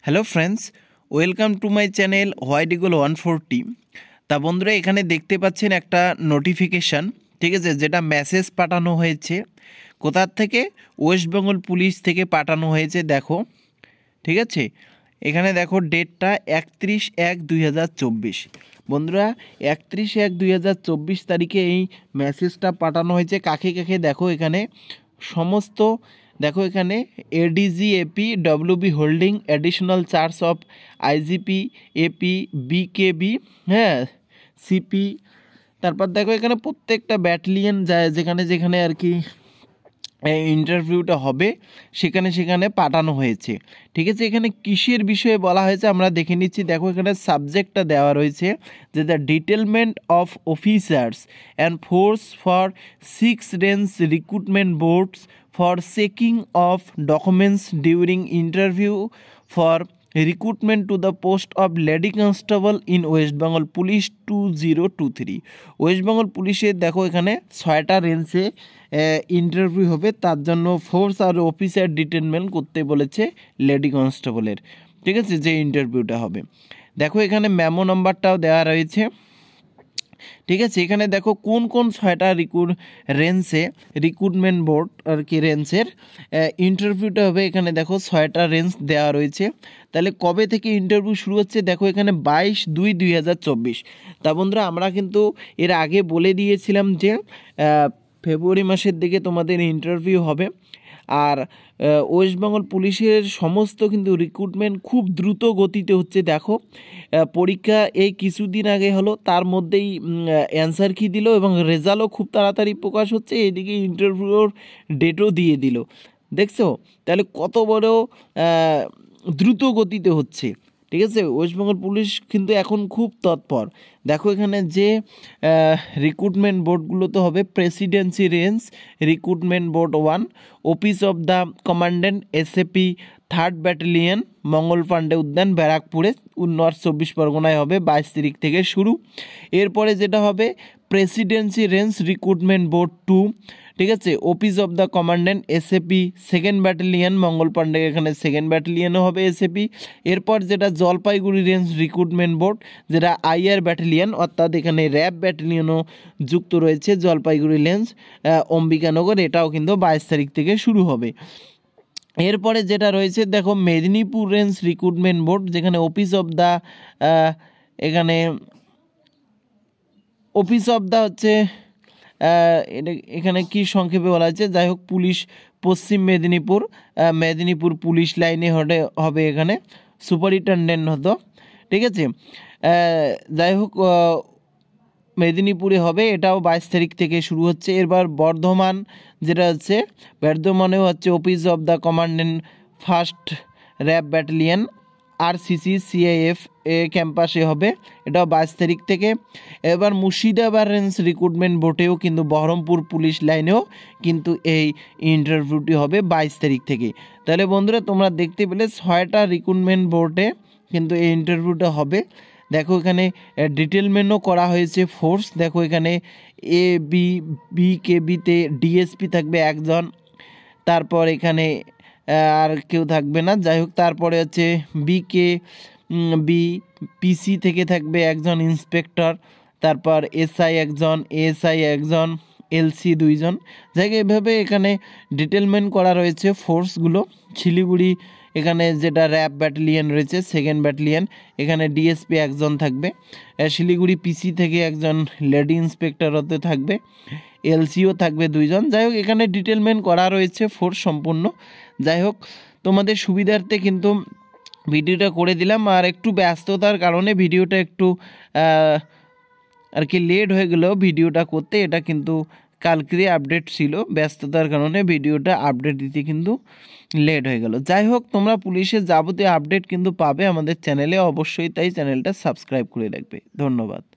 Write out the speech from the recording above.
Hello friends, welcome to my channel white eagle 140। তা বন্ধুরা, এখানে দেখতে পাচ্ছেন একটা নোটিফিকেশান, ঠিক আছে, যেটা মেসেজ পাঠানো হয়েছে কোথার থেকে, ওয়েস্ট বেঙ্গল পুলিশ থেকে পাঠানো হয়েছে। দেখো, ঠিক আছে, এখানে দেখো ডেটটা 31/1/2024। বন্ধুরা, 31/1/2024 তারিখে এই মেসেজটা পাঠানো হয়েছে। কাকে কাকে দেখো এখানে সমস্ত, দেখো এখানে ADG AP WB holding additional charge of IGP AP BKB, হ্যাঁ, সিপি। তারপর দেখো এখানে প্রত্যেকটা ব্যাটালিয়ন যায়, যেখানে যেখানে আর কি ইন্টারভিউটা হবে সেখানে সেখানে পাঠানো হয়েছে। ঠিক আছে, এখানে কিসের বিষয়ে বলা হয়েছে আমরা দেখে নিচ্ছি। দেখো এখানে সাবজেক্টটা দেওয়া রয়েছে যে the detailment of officers and force for 6 range recruitment boards for checking of documents during interview for recruitment to the post of lady constable in West Bengal police 2023। West Bengal পুলিশের দেখো এখানে 6টা রেঞ্জে ইন্টারভিউ হবে, তার জন্য ফোর্স আর অফিসার ডিটেলমেন্ট করতে বলেছে লেডি কনস্টেবলের। ঠিক আছে, যে ইন্টারভিউটা হবে। দেখো এখানে মেমো নাম্বারটাও দেওয়া রয়েছে। ঠিক আছে, এখানে দেখো কোন কোন 6টা রেঞ্জে রিক্রুটমেন্ট বোর্ড আর কি রেঞ্জের ইন্টারভিউটা হবে। এখানে দেখো 6টা রেঞ্জ দেওয়া রয়েছে। তাহলে কবে থেকে ইন্টারভিউ শুরু হচ্ছে, দেখো এখানে 22/2/2024। তা বন্ধুরা, আমরা কিন্তু এর আগে বলে দিয়েছিলাম যে ফেব্রুয়ারি মাসের দিকে তোমাদের ইন্টারভিউ হবে। আর ওয়েস্ট বেঙ্গল পুলিশের সমস্ত কিন্তু রিক্রুটমেন্ট খুব দ্রুত গতিতে হচ্ছে। দেখো পরীক্ষা এই কিছুদিন আগে হলো, তার মধ্যেই অ্যান্সার কি দিল এবং রেজাল্টও খুব তাড়াতাড়ি প্রকাশ হচ্ছে। এদিকে ইন্টারভিউর ডেটও দিয়ে দিল। দেখছো তাহলে কত বড় দ্রুত গতিতে হচ্ছে। ঠিক আছে, ওয়েস্ট বেঙ্গল পুলিশ কিন্তু এখন খুব তৎপর। দেখো এখানে যে রিক্রুটমেন্ট বোর্ডগুলো তো হবে Presidency range recruitment board 1, office of the commandant SAP 3rd battalion Mangal Pandey উদ্যান ব্যারাকপুরে নর্থ 24 পরগনায় হবে 22 তারিখ থেকে শুরু। এরপরে যেটা হবে প্রেসিডেন্সি রেঞ্জ রিক্রুটমেন্ট বোর্ড 2, ঠিক আছে, office of the commandant SAP 2nd battalion Mangal Pandey, এখানে 2nd ব্যাটালিয়নও হবে এসএপি। এরপর যেটা জলপাইগুড়ি রেঞ্জ রিক্রুটমেন্ট বোর্ড, যেটা আইআর ব্যাটালিয়ন, অর্থাৎ এখানে র্যাব ব্যাটালিয়নও যুক্ত রয়েছে জলপাইগুড়ি রেঞ্জ অম্বিকানগর, এটাও কিন্তু 22 তারিখ থেকে শুরু হবে। এরপরে যেটা রয়েছে দেখো মেদিনীপুর রেঞ্জ রিক্রুটমেন্ট বোর্ড, যেখানে অফিস অফ দ্য এখানে অফিস অফ দ্য হচ্ছে এটা এখানে কি সংক্ষেপে বলা হয়েছে, যাই হোক পুলিশ পশ্চিম মেদিনীপুর পুলিশ লাইনে হবে এখানে সুপারিনটেনডেন্ট হতো। ঠিক আছে, যাই হোক মেদিনীপুরে হবে, এটাও 22 তারিখ থেকে শুরু হচ্ছে। এরপর বর্ধমান যেটা হচ্ছে, বর্ধমানেও হচ্ছে office of the commandant 1st র্যাব ব্যাটালিয়ন আরসিসি সিআইএফ ক্যাম্পাসে হবে, এটাও 22 তারিখ থেকে। এবার মুর্শিদাবাদ রেঞ্জ রিক্রুটমেন্ট বোর্ডেও কিন্তু বহরমপুর পুলিশ লাইনেও কিন্তু এই ইন্টারভিউটি হবে 22 তারিখ থেকে। তাহলে বন্ধুরা, তোমরা দেখতে পেলে 6টা রিক্রুটমেন্ট বোর্ডে কিন্তু এই ইন্টারভিউটা হবে। দেখো এখানে ডিটেলমেন্টও করা হয়েছে ফোর্স। দেখো এখানে বিকেবিতে ডিএসপি থাকবে 1জন, তারপর এখানে আর কেউ থাকবে না। যাই হোক, তারপরে হচ্ছে পিসি থেকে থাকবে 1জন ইন্সপেক্টর, তারপর এসআই 1জন, এএসআই 1জন, এলসি 2জন। যাই হোক, এভাবে এখানে ডিটেলমেন্ট করা রয়েছে ফোর্সগুলো। শিলিগুড়ি এখানে যেটা র্যাব ব্যাটালিয়ন রয়েছে 2nd ব্যাটালিয়ন, এখানে ডিএসপি 1জন থাকবে। শিলিগুড়ি পিসি থেকে 1জন লেডি ইন্সপেক্টর হতে থাকবে, এলসিও থাকবে 2জন। যাই হোক, এখানে ডিটেলমেন্ট করা রয়েছে ফোর্স সম্পূর্ণ। যাই হোক, তোমাদের সুবিধার্থে কিন্তু ভিডিওটা করে দিলাম। আর একটু ব্যস্ততার কারণে ভিডিওটা একটু আর কি লেট হয়ে গেল ভিডিওটা করতে। এটা কিন্তু কালকে আপডেট ছিল, ব্যস্ততার কারণে ভিডিওটা আপডেট দিতে কিন্তু লেট হয়ে গেল। যাই হোক, তোমরা পুলিশের যাবতীয় আপডেট কিন্তু পাবে আমাদের চ্যানেলে অবশ্যই, তাই চ্যানেলটা সাবস্ক্রাইব করে রাখবে। ধন্যবাদ।